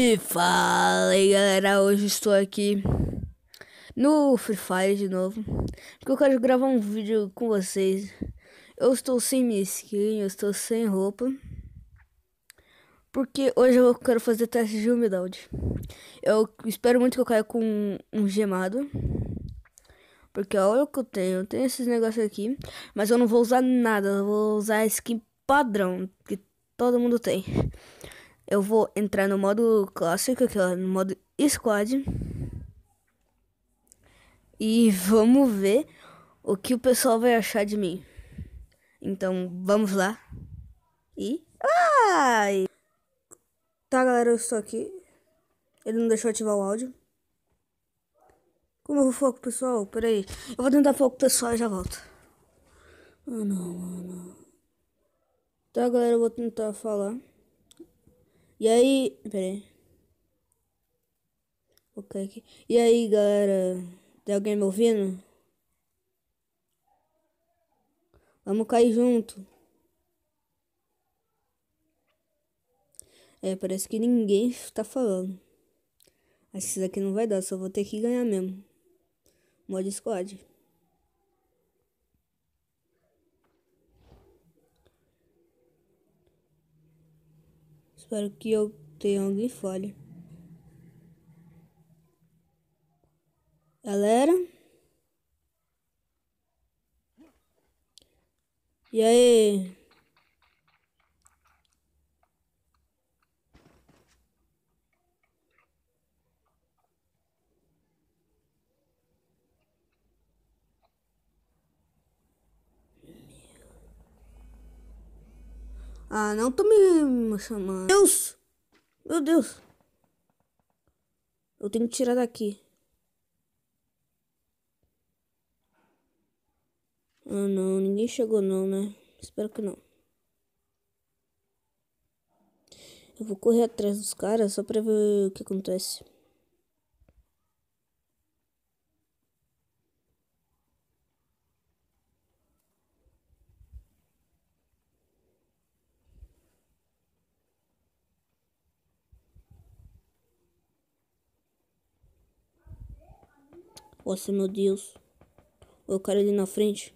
E fala aí galera, hoje estou aqui no Free Fire de novo, porque eu quero gravar um vídeo com vocês. Eu estou sem minha skin, eu estou sem roupa, porque hoje eu quero fazer teste de umidade. Eu espero muito que eu caia com um gemado, porque olha o que eu tenho esses negócios aqui, mas eu não vou usar nada, eu vou usar a skin padrão, que todo mundo tem. Eu vou entrar no modo clássico, aqui ó, no modo squad. E vamos ver o que o pessoal vai achar de mim. Então, vamos lá. E... Ai! Tá, galera, eu estou aqui. Ele não deixou ativar o áudio. Como eu vou falar com o pessoal? Pera aí. Eu vou tentar falar com o pessoal e já volto. Ah, não. Tá, galera, eu vou tentar falar. E aí... Pera aí. Ok, aqui. E aí, galera? Tem alguém me ouvindo? Vamos cair junto. É, parece que ninguém tá falando. Acho que isso daqui não vai dar, só vou ter que ganhar mesmo. Mod squad. Espero que eu tenha alguém falha. Galera? E aí? Ah, não tô me chamando. Deus! Meu Deus! Eu tenho que tirar daqui. Ah, não. Ninguém chegou não, né? Espero que não. Eu vou correr atrás dos caras só pra ver o que acontece. Nossa, meu Deus. O cara ali na frente.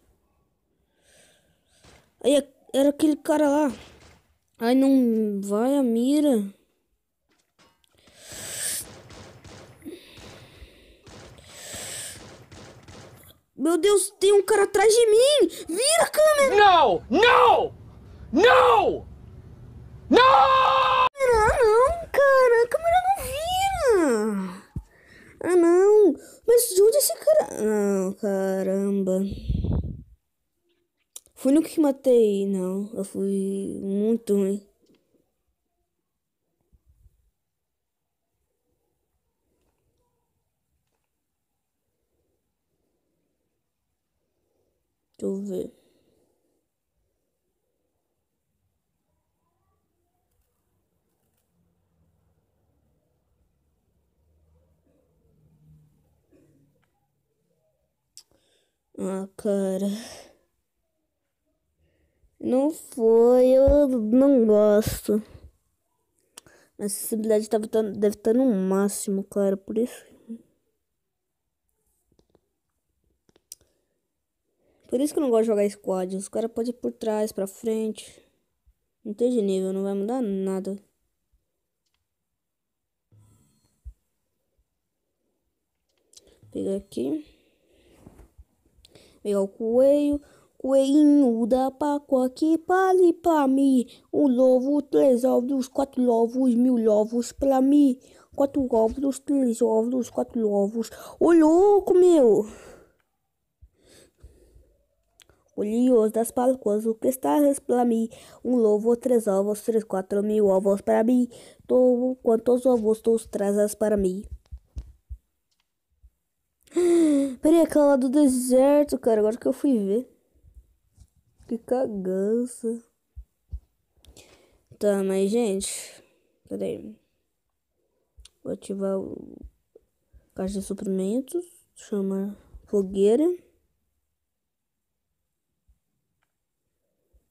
Aí, era aquele cara lá. Ai, não vai a mira. Meu Deus, tem um cara atrás de mim! Vira a câmera! No! No! No! No! Ah, não, cara! A câmera não vira! Ah, não! Mas de onde esse cara... Não, caramba. Fui no que matei, não. Eu fui muito ruim. Deixa eu ver. Ah, cara. Não foi, eu não gosto. A acessibilidade deve estar no máximo, cara, por isso. Por isso que eu não gosto de jogar squad. Os caras podem ir por trás, pra frente. Não tem de nível, não vai mudar nada. Pegar aqui. Pegar o coelho. Coelhinho da Páscoa que vale pra mim. Um ovo, 3 ovos, 4 ovos, 1.000 ovos pra mim. 4 ovos, 3 ovos, 4 ovos. Ô louco, meu! Olhos das Páscoas, o que estás pra mim? Um ovo, 3 ovos, 4 mil ovos para mim. Quantos ovos tu trazes para mim? Peraí, aquela lá do deserto, cara. Agora que eu fui ver. Que cagaça. Tá, mas gente. Peraí. Vou ativar o caixa de suprimentos. Chama fogueira.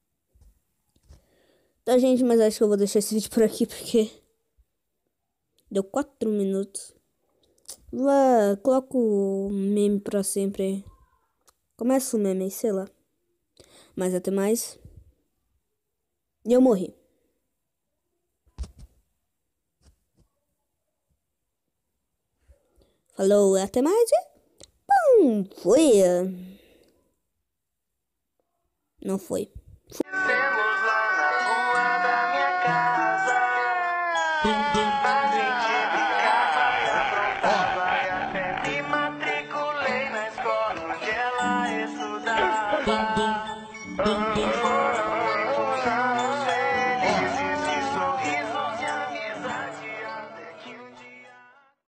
Tá, gente, mas acho que eu vou deixar esse vídeo por aqui porque Deu 4 minutos. Vá, coloca o meme pra sempre aí. Começa o meme aí, sei lá. Mas até mais. E eu morri. Falou, até mais. Foi. Não foi. Temos lá na rua da minha casa. A gente brincava e aprontava e até me matriculei na escola onde ela estudava.